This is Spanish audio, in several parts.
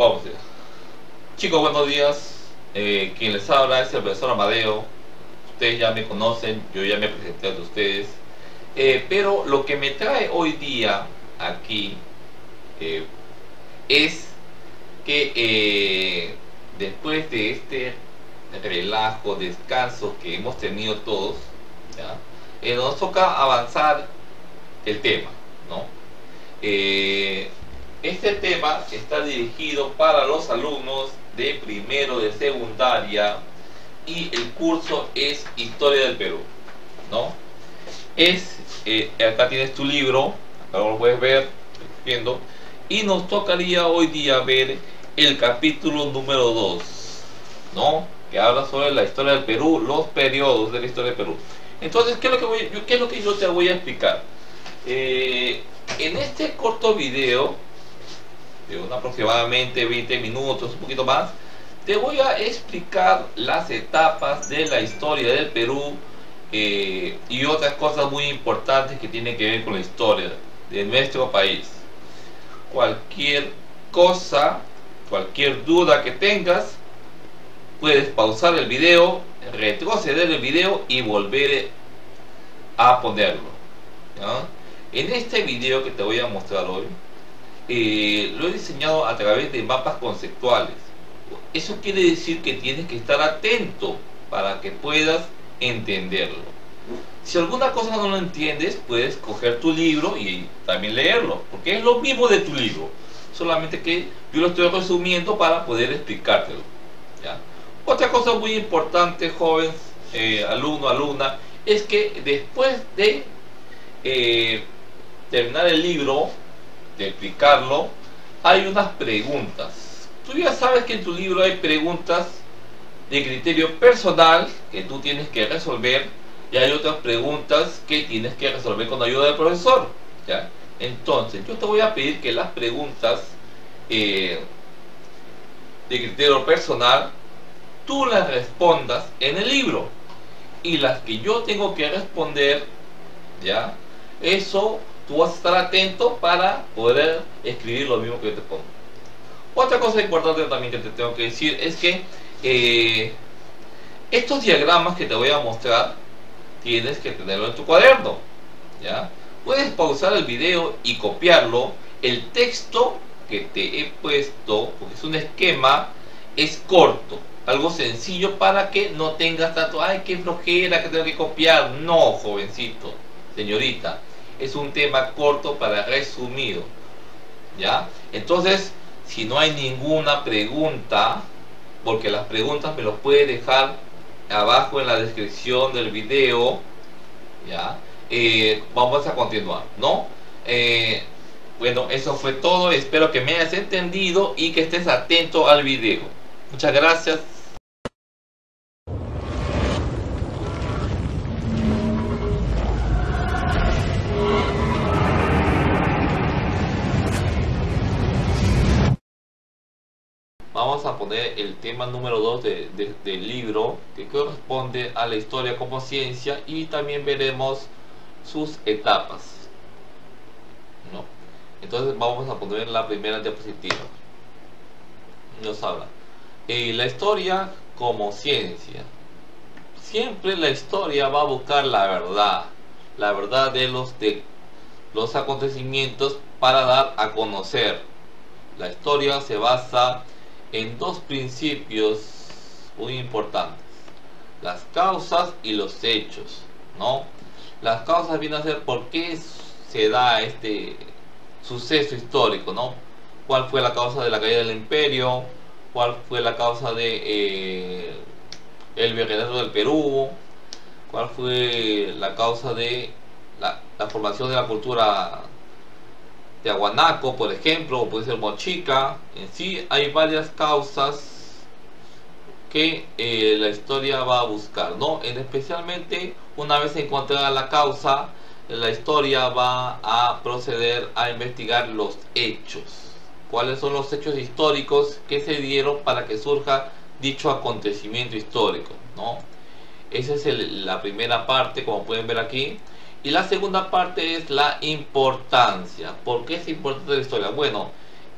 Vamos allá. Chicos, buenos días. Quien les habla es el profesor Amadeo. Ustedes ya me conocen, yo ya me presenté a ustedes. Pero lo que me trae hoy día aquí es que después de este relajo, descanso que hemos tenido todos, ¿ya? Nos toca avanzar el tema, ¿no? Este tema está dirigido para los alumnos de primero de secundaria y el curso es Historia del Perú, ¿no? Acá tienes tu libro, acá lo puedes ver, viendo, y nos tocaría hoy día ver el capítulo número 2, ¿no? Que habla sobre la historia del Perú, los periodos de la historia del Perú. Entonces, ¿qué es lo que yo te voy a explicar? En este corto video, de aproximadamente 20 minutos, un poquito más, te voy a explicar las etapas de la historia del Perú y otras cosas muy importantes que tienen que ver con la historia de nuestro país. Cualquier cosa, cualquier duda que tengas, puedes pausar el video, retroceder el video y volver a ponerlo, ¿ya? En este video que te voy a mostrar hoy, lo he diseñado a través de mapas conceptuales. Eso quiere decir que tienes que estar atento para que puedas entenderlo. Si alguna cosa no lo entiendes, puedes coger tu libro y también leerlo, porque es lo mismo de tu libro, solamente que yo lo estoy resumiendo para poder explicártelo, ¿ya? Otra cosa muy importante, joven, alumno, alumna, es que después de terminar el libro, de explicarlo, hay unas preguntas. Tú ya sabes que en tu libro hay preguntas de criterio personal que tú tienes que resolver, y hay otras preguntas que tienes que resolver con ayuda del profesor, ¿ya? Entonces yo te voy a pedir que las preguntas de criterio personal tú las respondas en el libro, y las que yo tengo que responder, ¿ya? Eso tú vas a estar atento para poder escribir lo mismo que yo te pongo. Otra cosa importante también que te tengo que decir es que estos diagramas que te voy a mostrar tienes que tenerlo en tu cuaderno, ¿ya? Puedes pausar el video y copiarlo. El texto que te he puesto, porque es un esquema, es corto, algo sencillo para que no tengas tanto, ay, qué flojera que tengo que copiar. No, jovencito, señorita, es un tema corto para resumido, ¿ya? Entonces, si no hay ninguna pregunta, porque las preguntas me los puede dejar abajo en la descripción del video, ¿ya? Vamos a continuar, ¿no? Bueno, eso fue todo. Espero que me hayas entendido y que estés atento al video. Muchas gracias. Vamos a poner el tema número 2 del libro, que corresponde a la historia como ciencia, y también veremos sus etapas, ¿no? Entonces vamos a poner la primera diapositiva. Nos habla la historia como ciencia. Siempre la historia va a buscar la verdad de los acontecimientos para dar a conocer. La historia se basa en dos principios muy importantes: las causas y los hechos, ¿no? Las causas vienen a ser por qué se da este suceso histórico, ¿no? ¿Cuál fue la causa de la caída del imperio? ¿Cuál fue la causa de el virreinato del Perú? ¿Cuál fue la causa de la formación de la cultura de Aguanaco, por ejemplo, o puede ser Mochica? En sí hay varias causas que la historia va a buscar, ¿no? Especialmente una vez encontrada la causa, la historia va a proceder a investigar los hechos. ¿Cuáles son los hechos históricos que se dieron para que surja dicho acontecimiento histórico, ¿no? Esa es la primera parte, como pueden ver aquí. Y la segunda parte es la importancia. ¿Por qué es importante la historia? Bueno,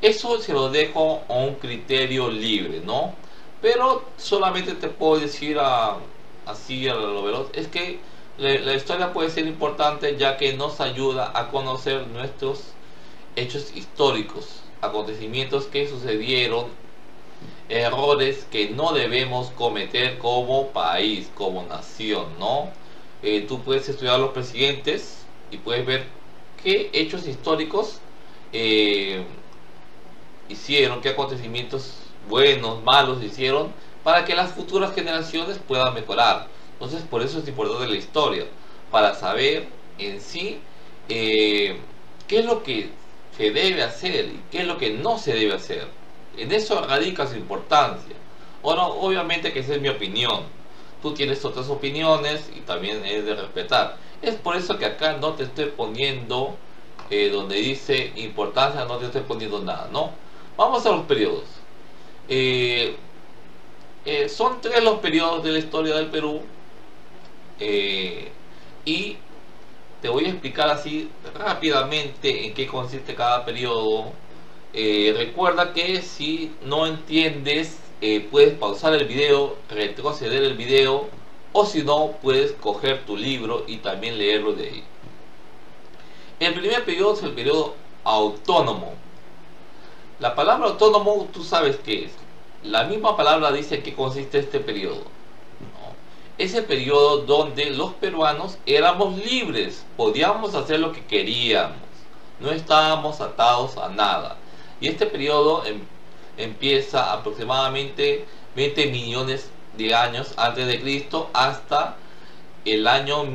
Eso se lo dejo a un criterio libre, ¿no? Pero solamente te puedo decir así a lo veloz, es que la historia puede ser importante ya que nos ayuda a conocer nuestros hechos históricos, acontecimientos que sucedieron, errores que no debemos cometer como país, como nación, ¿no? Tú puedes estudiar a los presidentes y puedes ver qué hechos históricos eh, hicieron, qué acontecimientos buenos, malos hicieron para que las futuras generaciones puedan mejorar. Entonces, por eso es importante la historia, para saber en sí qué es lo que se debe hacer y qué es lo que no se debe hacer. En eso radica su importancia. Ahora, obviamente que esa es mi opinión. Tú tienes otras opiniones y también es de respetar. Es por eso que acá no te estoy poniendo donde dice importancia, no te estoy poniendo nada, ¿no? Vamos a los periodos. Son 3 los periodos de la historia del Perú, y te voy a explicar así rápidamente en qué consiste cada periodo. Recuerda que si no entiendes, puedes pausar el video, retroceder el video, o si no, puedes coger tu libro y también leerlo de ahí. El primer periodo es el periodo autónomo. La palabra autónomo, tú sabes qué es. La misma palabra dice que consiste este periodo, ¿no? Ese periodo donde los peruanos éramos libres, podíamos hacer lo que queríamos, no estábamos atados a nada. Y este periodo empieza aproximadamente 20 millones de años antes de Cristo hasta el año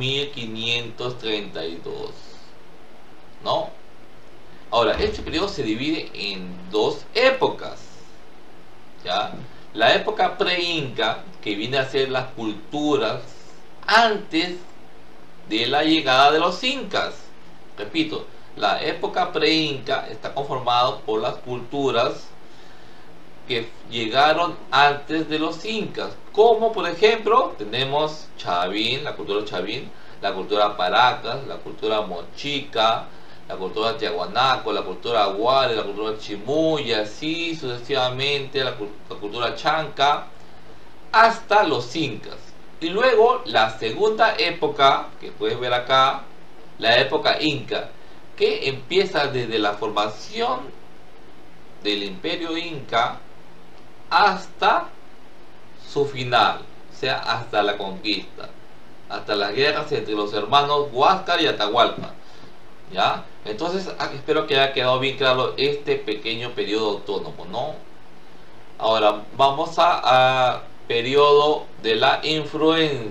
1532, ¿no? Ahora, este periodo se divide en 2 épocas, ¿ya? La época pre-inca, que viene a ser las culturas antes de la llegada de los incas. Repito, la época pre-inca está conformada por las culturas que llegaron antes de los incas, como por ejemplo tenemos Chavín, la cultura Chavín, la cultura Paracas, la cultura Mochica, la cultura Tiahuanaco, la cultura Aguare, la cultura Chimú, y así sucesivamente, la cultura Chanca, hasta los incas. Y luego la segunda época, que puedes ver acá, la época inca, que empieza desde la formación del imperio inca hasta su final, o sea, hasta la conquista, hasta las guerras entre los hermanos Huáscar y Atahualpa, ¿ya? Entonces, espero que haya quedado bien claro este pequeño periodo autónomo, ¿no? Ahora, vamos a periodo de la influencia,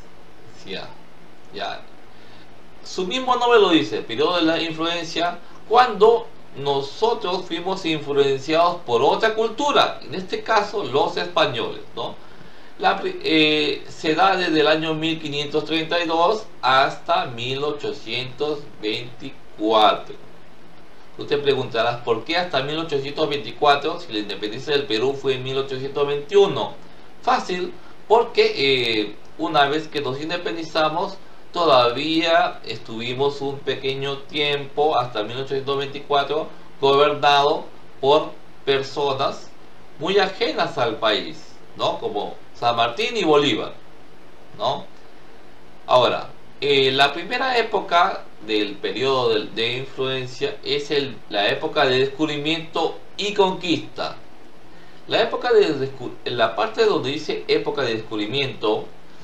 ¿ya? Su mismo nombre lo dice, periodo de la influencia, cuando nosotros fuimos influenciados por otra cultura, en este caso los españoles, ¿no? Se da desde el año 1532 hasta 1824. Tú te preguntarás, ¿por qué hasta 1824 si la independencia del Perú fue en 1821? Fácil, porque una vez que nos independizamos, todavía estuvimos un pequeño tiempo, hasta 1824, gobernado por personas muy ajenas al país, ¿no? Como San Martín y Bolívar, ¿no? Ahora, la primera época del periodo de influencia es la época de descubrimiento y conquista. En la parte donde dice época de descubrimiento,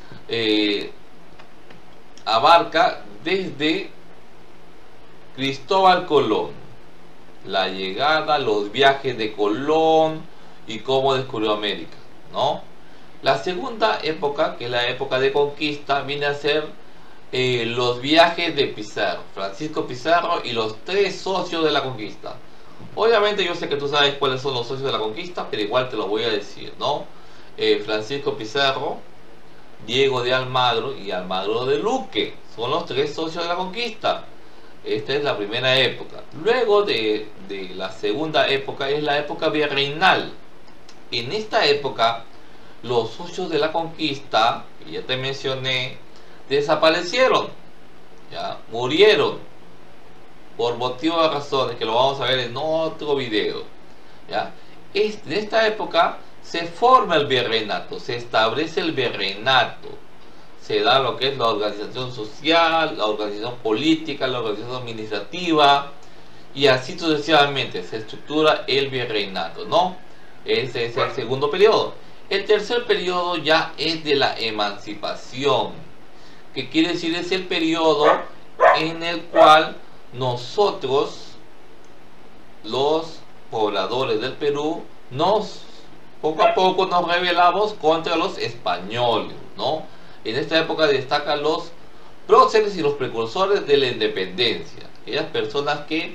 abarca desde Cristóbal Colón, la llegada, los viajes de Colón y cómo descubrió América, ¿no? La segunda época, que es la época de conquista, viene a ser los viajes de Pizarro, Francisco Pizarro y los 3 socios de la conquista. Obviamente yo sé que tú sabes cuáles son los socios de la conquista, pero igual te lo voy a decir, ¿no? Francisco Pizarro, Diego de Almagro y Almagro de Luque son los 3 socios de la conquista. Esta es la primera época. Luego de la segunda época es la época virreinal. En esta época los socios de la conquista, que ya te mencioné, desaparecieron, ya murieron por motivos de razones que lo vamos a ver en otro video. ¿ya? En esta época se forma el virreinato, se establece el virreinato, se da lo que es la organización social, la organización política, la organización administrativa, y así sucesivamente se estructura el virreinato, ¿no? Ese es el segundo periodo. El tercer periodo ya es de la emancipación, que quiere decir es el periodo en el cual nosotros, los pobladores del Perú, poco a poco nos rebelamos contra los españoles, ¿no? En esta época destacan los próceres y los precursores de la independencia, aquellas personas que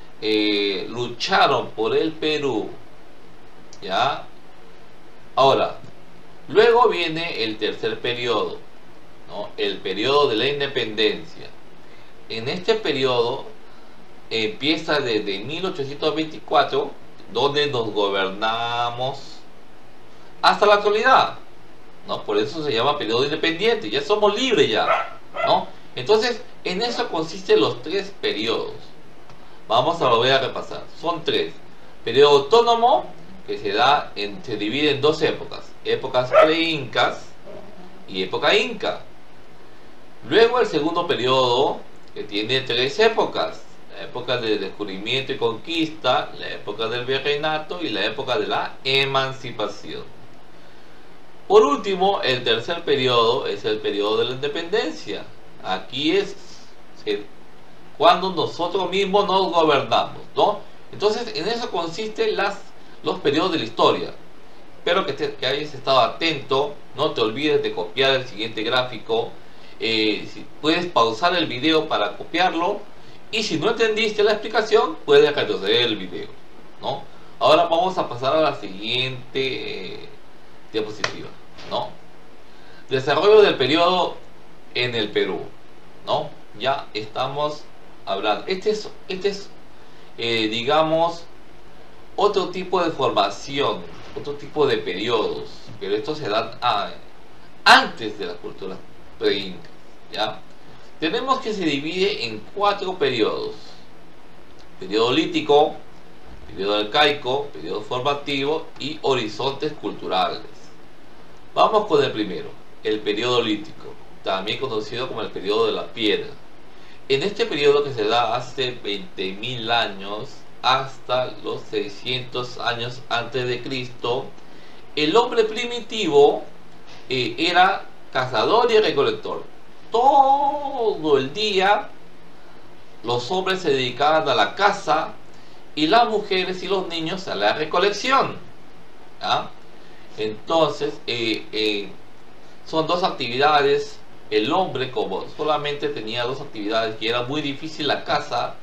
lucharon por el Perú, ¿ya? Ahora, luego viene el tercer periodo, ¿no? El periodo de la independencia. En este periodo empieza desde 1824, donde nos gobernamos hasta la actualidad, ¿no? Por eso se llama periodo independiente, ya somos libres ya, ¿no? Entonces, en eso consisten los tres periodos. Vamos a volver a repasar. Son tres. Periodo autónomo, que se divide en dos épocas: épocas pre-incas y época inca. Luego el segundo periodo, que tiene tres épocas: la época del descubrimiento y conquista, la época del virreinato y la época de la emancipación. Por último, el tercer periodo es el periodo de la independencia. Aquí es cuando nosotros mismos nos gobernamos, ¿no? Entonces, en eso consisten los periodos de la historia. Espero que hayas estado atento. No te olvides de copiar el siguiente gráfico. Si puedes pausar el video para copiarlo, y si no entendiste la explicación, puedes retroceder el video, ¿no? Ahora vamos a pasar a la siguiente diapositiva, ¿no? Desarrollo del periodo en el Perú, ¿no? Ya estamos hablando. Este es digamos, otro tipo de formación, otro tipo de periodos, pero estos se dan antes de la cultura pre-inca, ¿ya? Tenemos que se divide en cuatro periodos: periodo lítico, periodo arcaico, periodo formativo y horizontes culturales. Vamos con el primero, el periodo lítico, también conocido como el periodo de la piedra. En este periodo, que se da hace 20.000 años hasta los 600 años antes de Cristo, el hombre primitivo era cazador y recolector. Todo el día los hombres se dedicaban a la caza y las mujeres y los niños a la recolección, ¿ya? Entonces, son dos actividades. El hombre, como solamente tenía dos actividades, que era muy difícil la caza,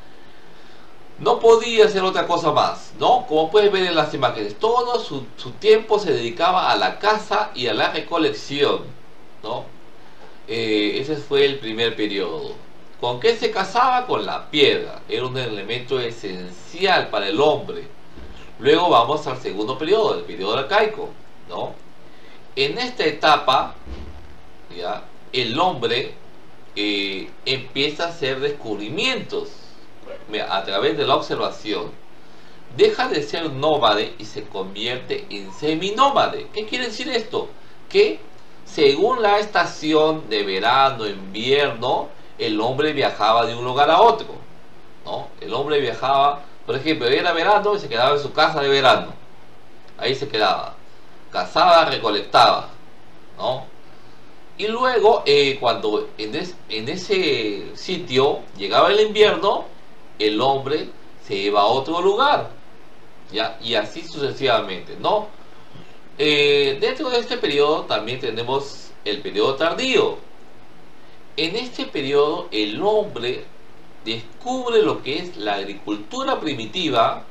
no podía hacer otra cosa más, ¿no? Como puedes ver en las imágenes, todo su tiempo se dedicaba a la caza y a la recolección, ¿no? Ese fue el primer periodo. ¿Con qué se cazaba? Con la piedra. Era un elemento esencial para el hombre. Luego vamos al segundo periodo, el periodo arcaico, ¿no? En esta etapa, ¿ya?, el hombre empieza a hacer descubrimientos a través de la observación. Deja de ser nómade y se convierte en seminómade. ¿Qué quiere decir esto? Que según la estación de verano, invierno, el hombre viajaba de un lugar a otro, ¿no? El hombre viajaba, por ejemplo, era verano y se quedaba en su casa de verano. Ahí se quedaba. Cazaba, recolectaba, ¿no? Y luego, cuando en ese sitio llegaba el invierno, el hombre se iba a otro lugar, ¿ya? Y así sucesivamente, ¿no? Dentro de este periodo también tenemos el periodo tardío. En este periodo el hombre descubre lo que es la agricultura primitiva,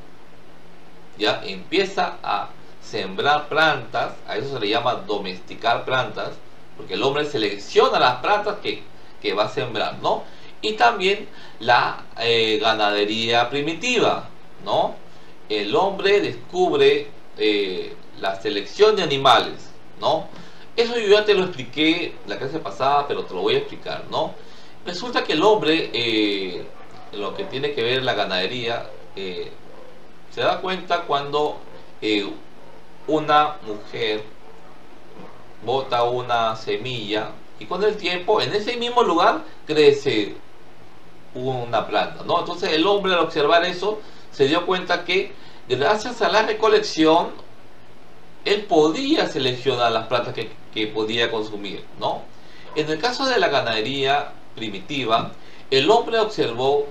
¿ya? Empieza a sembrar plantas, a eso se le llama domesticar plantas, porque el hombre selecciona las plantas que va a sembrar, ¿no? Y también la ganadería primitiva, ¿no? El hombre descubre la selección de animales, ¿no? Eso yo ya te lo expliqué la clase pasada, pero te lo voy a explicar, ¿no? Resulta que el hombre, lo que tiene que ver la ganadería, Se da cuenta cuando una mujer bota una semilla y con el tiempo en ese mismo lugar crece una planta, ¿no? Entonces el hombre, al observar eso, se dio cuenta que gracias a la recolección él podía seleccionar las plantas que podía consumir, ¿no? En el caso de la ganadería primitiva, el hombre observó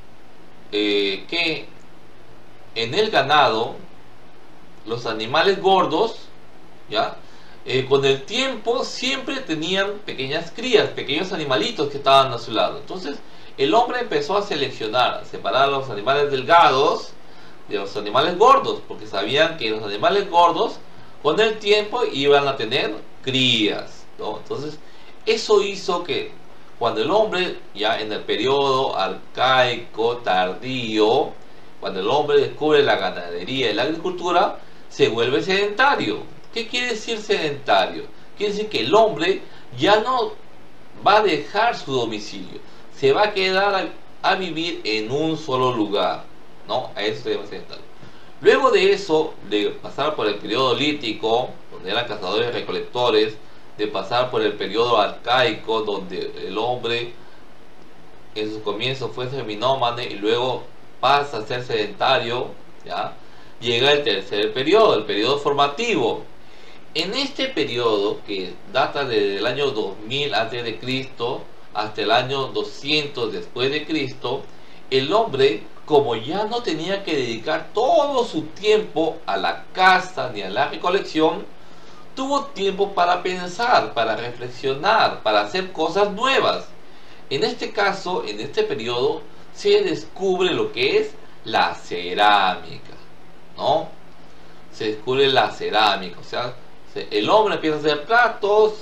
que en el ganado los animales gordos, ¿ya? Con el tiempo siempre tenían pequeñas crías, pequeños animalitos que estaban a su lado. Entonces el hombre empezó a seleccionar, a separar a los animales delgados de los animales gordos, porque sabían que los animales gordos con el tiempo iban a tener crías, ¿no? Entonces eso hizo que cuando el hombre, ya en el periodo arcaico tardío, cuando el hombre descubre la ganadería y la agricultura, se vuelve sedentario. ¿Qué quiere decir sedentario? Quiere decir que el hombre ya no va a dejar su domicilio, se va a quedar a vivir en un solo lugar, ¿no? A eso se llama sedentario. Luego de eso, de pasar por el periodo lítico, donde eran cazadores y recolectores, de pasar por el periodo arcaico, donde el hombre en sus comienzos fue seminómane y luego pasa a ser sedentario, ¿ya? Llega el tercer periodo, el periodo formativo. En este periodo, que data desde el año 2000 a.C. hasta el año 200 después de Cristo, el hombre, como ya no tenía que dedicar todo su tiempo a la caza ni a la recolección, tuvo tiempo para pensar, para reflexionar, para hacer cosas nuevas. En este caso, en este periodo, se descubre lo que es la cerámica, ¿no? Se descubre la cerámica, o sea, el hombre empieza a hacer platos,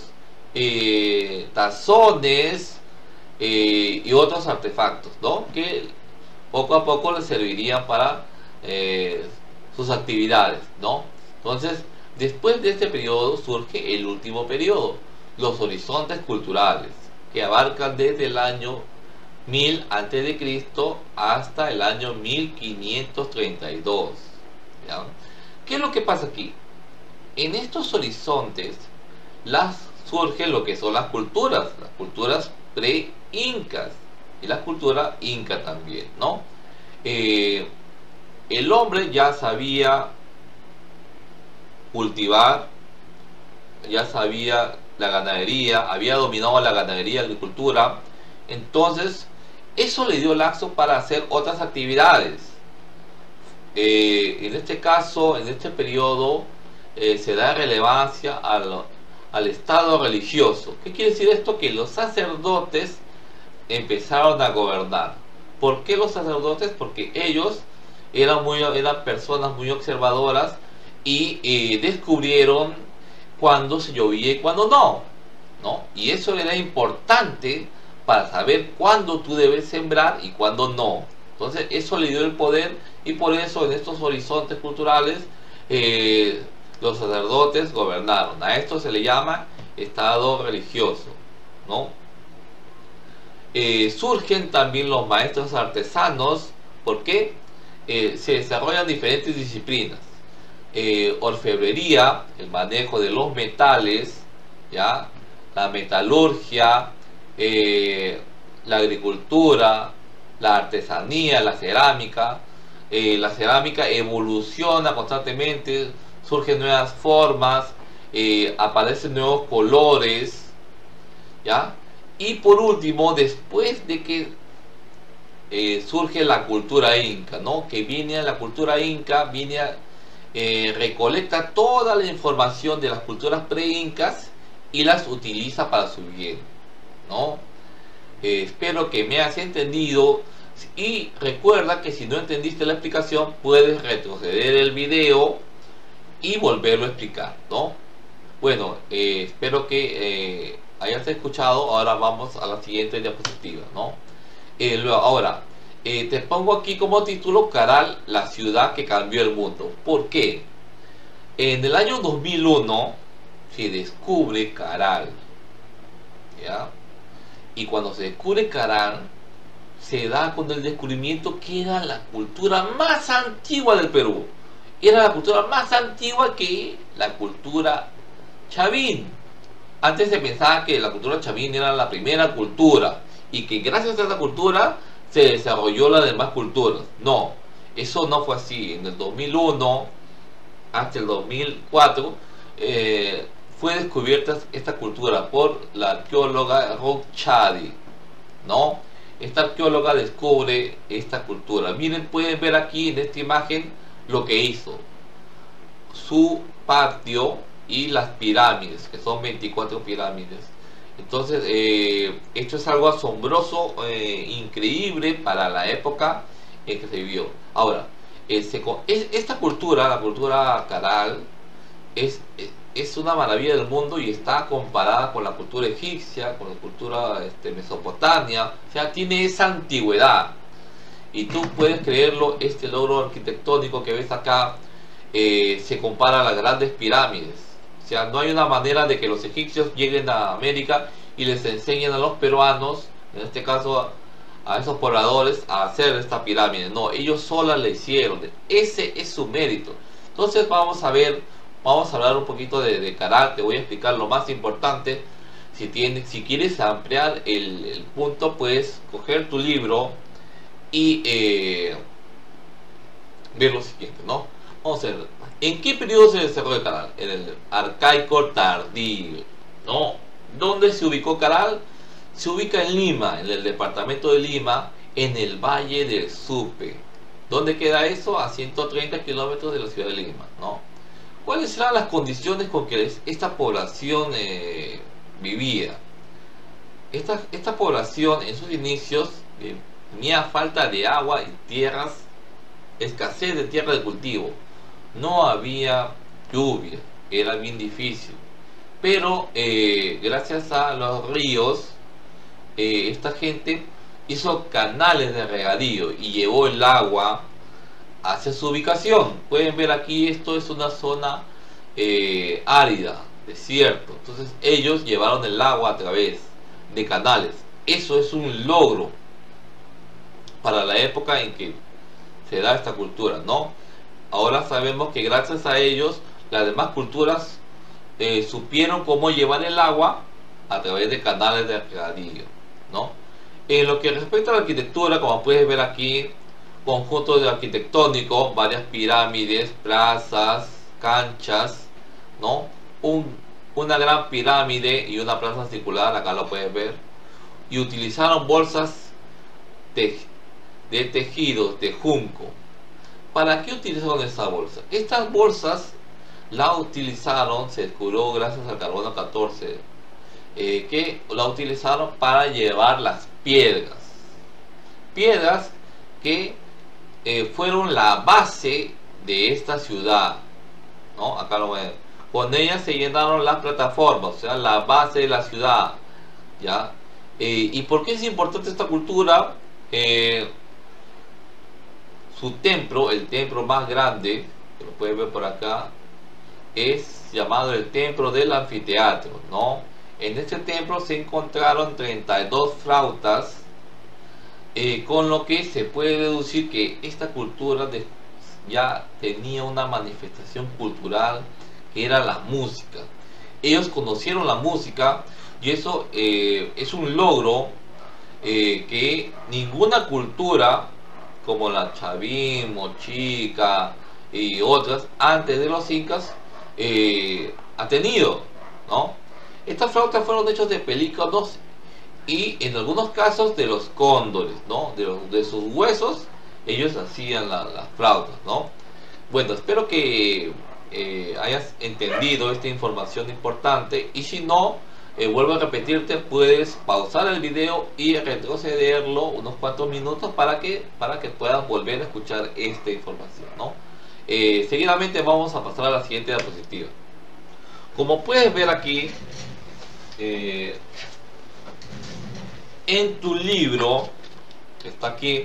tazones y otros artefactos, ¿no? Que poco a poco le servirían para sus actividades, ¿no? Entonces, después de este periodo surge el último periodo, los horizontes culturales, que abarcan desde el año 1000 a.C. hasta el año 1532, ¿ya? ¿Qué es lo que pasa aquí? En estos horizontes surgen lo que son las culturas pre-incas y la cultura inca también, ¿no? El hombre ya sabía cultivar, ya sabía la ganadería, había dominado la ganadería y la agricultura, entonces eso le dio lazo para hacer otras actividades. En este caso, en este periodo, se da relevancia al estado religioso. ¿Qué quiere decir esto? Que los sacerdotes empezaron a gobernar. ¿Por qué los sacerdotes? Porque ellos eran personas muy observadoras y descubrieron cuándo se llovía y cuándo no, ¿no? Y eso era importante para saber cuándo tú debes sembrar y cuándo no. Entonces eso le dio el poder, y por eso en estos horizontes culturales los sacerdotes gobernaron. A esto se le llama estado religioso, ¿no? Surgen también los maestros artesanos, porque se desarrollan diferentes disciplinas. Orfebrería, el manejo de los metales, ¿ya? La metalurgia, la agricultura, la artesanía, la cerámica. La cerámica evoluciona constantemente, surgen nuevas formas, aparecen nuevos colores, ¿ya? Y por último, después de que surge la cultura inca, ¿no? Que la cultura inca viene a recolecta toda la información de las culturas pre-incas y las utiliza para su bien, ¿no? Espero que me hayas entendido, y recuerda que si no entendiste la explicación puedes retroceder el video y volverlo a explicar, ¿no? Bueno, espero que hayas escuchado. Ahora vamos a la siguiente diapositiva, ¿no? Ahora, te pongo aquí como título Caral, la ciudad que cambió el mundo. ¿Por qué? En el año 2001 se descubre Caral, ¿ya? Y cuando se descubre Caral, se da con el descubrimiento que era la cultura más antigua del Perú. Era la cultura más antigua que la cultura chavín. Antes se pensaba que la cultura chavín era la primera cultura y que gracias a esa cultura se desarrolló las demás culturas. No, eso no fue así. En el 2001 hasta el 2004 fue descubierta esta cultura por la arqueóloga Ruth Chadi, ¿no? Esta arqueóloga descubre esta cultura. Miren, pueden ver aquí en esta imagen lo que hizo. Su patio y las pirámides, que son 24 pirámides. Entonces, esto es algo asombroso, increíble para la época en que se vivió. Ahora, esta cultura, la cultura Caral, es una maravilla del mundo y está comparada con la cultura egipcia, con la cultura mesopotamia. O sea, tiene esa antigüedad. Y tú puedes creerlo, este logro arquitectónico que ves acá se compara a las grandes pirámides. O sea, no hay una manera de que los egipcios lleguen a América y les enseñen a los peruanos, en este caso a esos pobladores, a hacer esta pirámide. No, ellos solas la hicieron. Ese es su mérito. Entonces vamos a hablar un poquito de Caral. Te voy a explicar lo más importante. Si quieres ampliar el punto, puedes coger tu libro y ver lo siguiente, ¿no? Vamos a ver, ¿en qué periodo se desarrolló Caral? En el arcaico tardío, ¿no? ¿Dónde se ubicó Caral? Se ubica en Lima, en el departamento de Lima, en el Valle del Supe. ¿Dónde queda eso? A 130 kilómetros de la ciudad de Lima, ¿no? ¿Cuáles eran las condiciones con que esta población vivía? Esta población en sus inicios tenía falta de agua y tierras, escasez de tierra de cultivo. No había lluvia, era bien difícil. Pero gracias a los ríos, esta gente hizo canales de regadío y llevó el agua hacia su ubicación. Pueden ver aquí, esto es una zona árida, desierto. Entonces ellos llevaron el agua a través de canales. Eso es un logro para la época en que se da esta cultura, ¿no? Ahora sabemos que gracias a ellos las demás culturas supieron cómo llevar el agua a través de canales de regadío, ¿no? En lo que respecta a la arquitectura, como puedes ver aquí, conjunto de arquitectónico, varias pirámides, plazas, canchas, ¿no? Una gran pirámide y una plaza circular, acá lo puedes ver, y utilizaron bolsas de tejidos de junco. ¿Para qué utilizaron esta bolsa? Estas bolsas la utilizaron, se descubrió gracias al carbono 14, que la utilizaron para llevar las piedras. Piedras que fueron la base de esta ciudad, ¿no? Acá lo ven. Con ellas se llenaron las plataformas, o sea, la base de la ciudad, ¿ya? ¿Y por qué es importante esta cultura? Su templo, el templo más grande, que lo pueden ver por acá, es llamado el templo del anfiteatro, ¿no? En este templo se encontraron 32 flautas, con lo que se puede deducir que esta cultura ya tenía una manifestación cultural que era la música. Ellos conocieron la música y eso es un logro que ninguna cultura como la chavín, mochica y otras antes de los incas ha tenido, ¿no? Estas flautas fueron hechas de pelícanos y en algunos casos de los cóndores, ¿no? De sus huesos ellos hacían las flautas, ¿no? Bueno, espero que hayas entendido esta información importante, y si no, vuelvo a repetirte, puedes pausar el video y retrocederlo unos cuantos minutos para que puedas volver a escuchar esta información, ¿no? Seguidamente vamos a pasar a la siguiente diapositiva. Como puedes ver aquí, en tu libro que está aquí,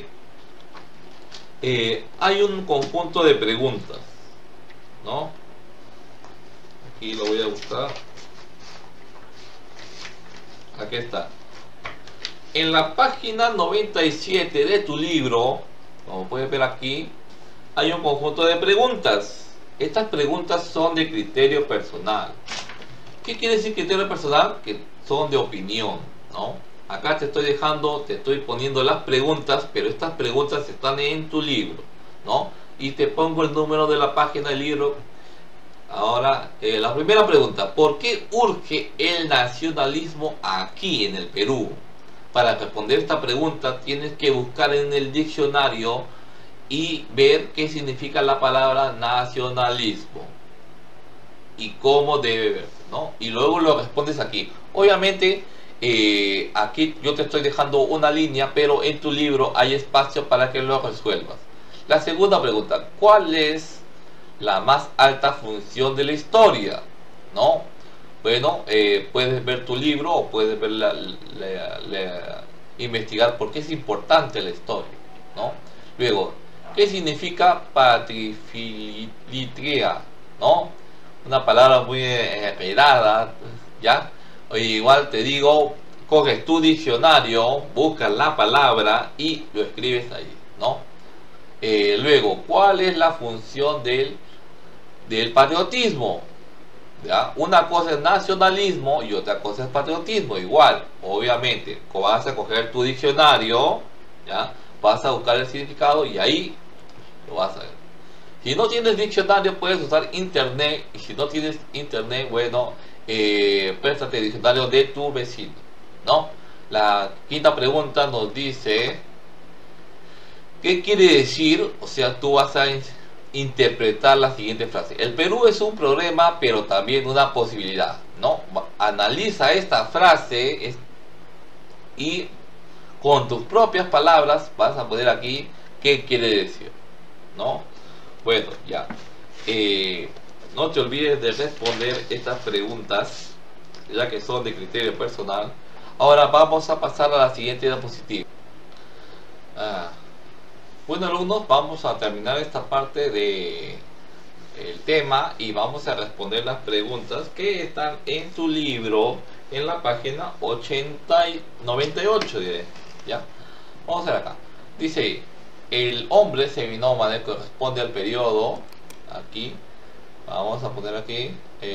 hay un conjunto de preguntas, ¿no? Aquí lo voy a buscar. Aquí está. En la página 97 de tu libro, como puedes ver aquí, hay un conjunto de preguntas. Estas preguntas son de criterio personal. ¿Qué quiere decir criterio personal? Que son de opinión, ¿no? Acá te estoy poniendo las preguntas, pero estas preguntas están en tu libro, ¿no? Y te pongo el número de la página del libro. Ahora, la primera pregunta: ¿por qué urge el nacionalismo aquí en el Perú? Para responder esta pregunta tienes que buscar en el diccionario y ver qué significa la palabra nacionalismo y cómo debe verse, ¿no? Y luego lo respondes aquí. Obviamente, aquí yo te estoy dejando una línea, pero en tu libro hay espacio para que lo resuelvas. La segunda pregunta: ¿cuál es la más alta función de la historia? ¿No? Bueno, puedes ver tu libro o puedes ver investigar por qué es importante la historia, ¿no? Luego, ¿qué significa patrifilitria? ¿No? Una palabra muy enredada, ¿ya? O igual te digo, coges tu diccionario, buscas la palabra y lo escribes ahí, ¿no? Luego, ¿cuál es la función del patriotismo? ¿Ya? Una cosa es nacionalismo y otra cosa es patriotismo. Igual, obviamente, vas a coger tu diccionario, ¿ya? Vas a buscar el significado y ahí lo vas a ver. Si no tienes diccionario, puedes usar internet. Y si no tienes internet, bueno, préstate el diccionario de tu vecino, ¿no? La quinta pregunta nos dice: ¿qué quiere decir? O sea, tú vas a interpretar la siguiente frase: el Perú es un problema, pero también una posibilidad, ¿no? Analiza esta frase y con tus propias palabras vas a poner aquí qué quiere decir, ¿no? Bueno, ya. No te olvides de responder estas preguntas, ya que son de criterio personal. Ahora vamos a pasar a la siguiente diapositiva. Bueno, alumnos, vamos a terminar esta parte de el tema y vamos a responder las preguntas que están en tu libro en la página 98, diré, ¿ya? Vamos a ver acá. Dice: el hombre seminómade corresponde al periodo. Aquí vamos a poner aquí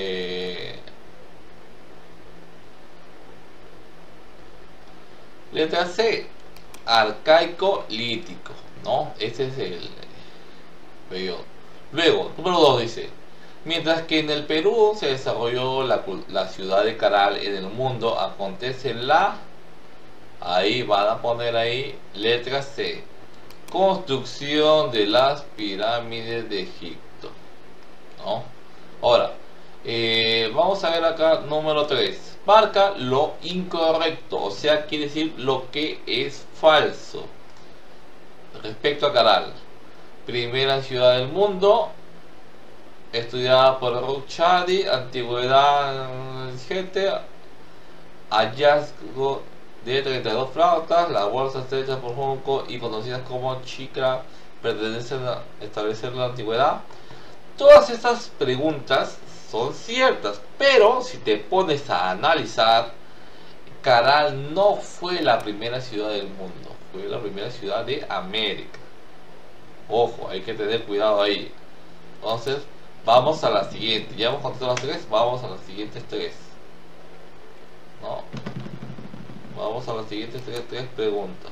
letra C, arcaico lítico, ¿no? Este es el periodo. Luego, número 2 dice: mientras que en el Perú se desarrolló la ciudad de Caral, en el mundo acontece ahí van a poner ahí letra C, construcción de las pirámides de Egipto, ¿no? Ahora, vamos a ver acá número 3. Marca lo incorrecto, o sea, quiere decir lo que es falso respecto a Caral. Primera ciudad del mundo, estudiada por Rouchadi, antigüedad 7, hallazgo de 32 flautas, la bolsa estrecha por Junco y conocidas como chicra pertenecen a establecer la antigüedad. Todas estas preguntas son ciertas, pero si te pones a analizar, Caral no fue la primera ciudad del mundo, fue la primera ciudad de América. Ojo, hay que tener cuidado ahí. Entonces, vamos a la siguiente. Ya hemos contado las tres, vamos a las siguientes tres. No. Vamos a las siguientes tres preguntas.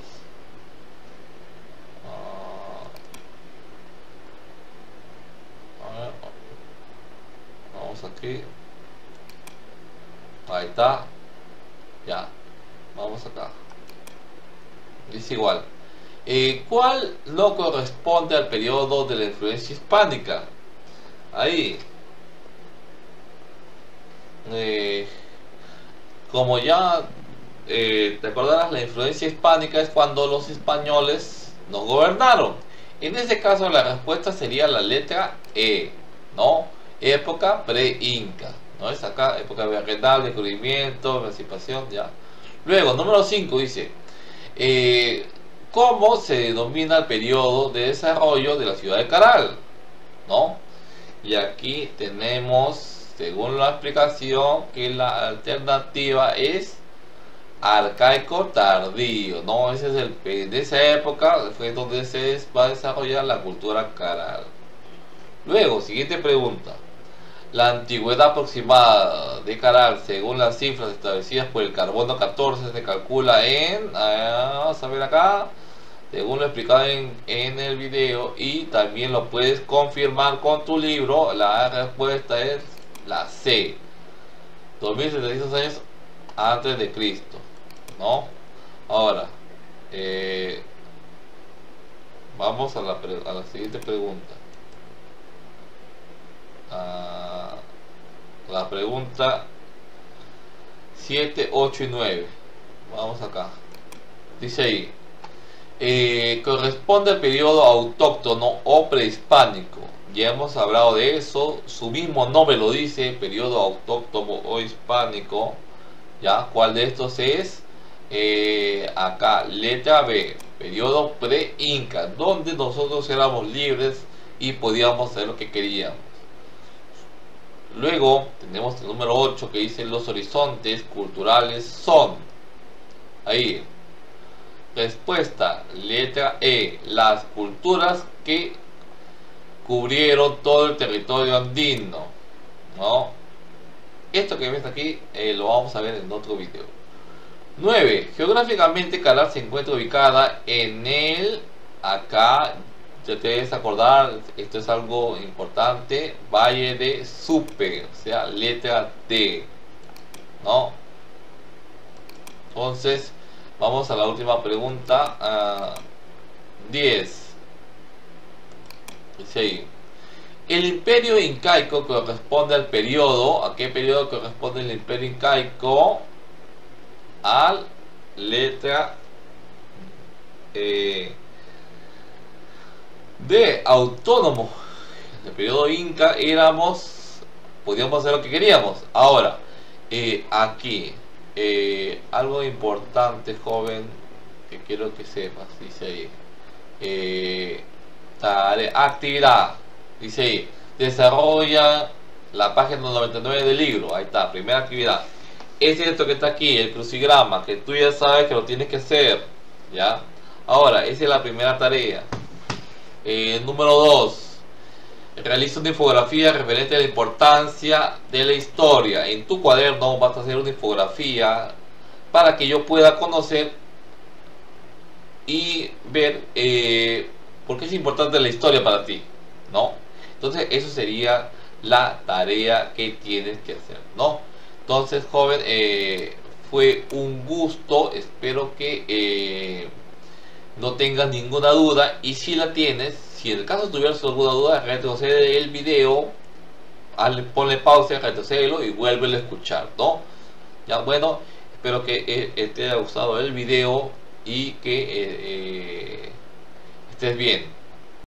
A ver. Vamos aquí. Ahí está. Ya. Vamos acá. Dice igual. ¿Cuál no corresponde al periodo de la influencia hispánica? Ahí. Como ya te acordarás, la influencia hispánica es cuando los españoles nos gobernaron. En este caso la respuesta sería la letra E, ¿no? Época pre-inca, ¿no? Es acá, época virreinal, descubrimiento, emancipación, ya. Luego, número 5 dice: ¿cómo se denomina el periodo de desarrollo de la ciudad de Caral? ¿No? Y aquí tenemos, según la explicación, que la alternativa es arcaico tardío, ¿no? Ese es de esa época fue donde se va a desarrollar la cultura caral. Luego, siguiente pregunta. La antigüedad aproximada de Caral, según las cifras establecidas por el carbono 14, se calcula en, vamos a ver acá, según lo explicado en el video, y también lo puedes confirmar con tu libro. La respuesta es la C, 2700 años antes de Cristo, ¿no? Ahora, vamos a la siguiente pregunta. La pregunta 7, 8 y 9. Vamos acá. Dice ahí, corresponde al periodo autóctono o prehispánico. Ya hemos hablado de eso. Su mismo nombre lo dice, periodo autóctono o hispánico. ¿Ya? ¿Cuál de estos es? Acá, letra B, periodo pre-inca, donde nosotros éramos libres y podíamos hacer lo que queríamos. Luego tenemos el número 8 que dice los horizontes culturales son. Ahí. Respuesta, letra E, las culturas que cubrieron todo el territorio andino, ¿no? Esto que ves aquí lo vamos a ver en otro video. 9. Geográficamente Caral se encuentra ubicada en el, acá, ya te debes acordar, esto es algo importante, Valle de Supe, o sea, letra D, ¿no? Entonces, vamos a la última pregunta, 10. Dice ahí, el imperio incaico corresponde al periodo, ¿a qué periodo corresponde el imperio incaico? Al letra de autónomo. En el periodo inca podíamos hacer lo que queríamos. Ahora, aquí algo importante, joven, que quiero que sepas, dice ahí, actividad, dice ahí, desarrolla la página 99 del libro. Ahí está, primera actividad. Es esto que está aquí, el crucigrama, que tú ya sabes que lo tienes que hacer, ¿ya? Ahora, esa es la primera tarea. Número 2. Realiza una infografía referente a la importancia de la historia. En tu cuaderno vas a hacer una infografía para que yo pueda conocer y ver por qué es importante la historia para ti, ¿no? Entonces, eso sería la tarea que tienes que hacer, ¿no? Entonces, joven, fue un gusto. Espero que no tengas ninguna duda, y si la tienes, si en el caso tuvieras alguna duda, retrocede el video, ponle pausa, retrocédelo y vuélvelo a escuchar, ¿no? Ya, bueno, espero que te haya gustado el video y que estés bien.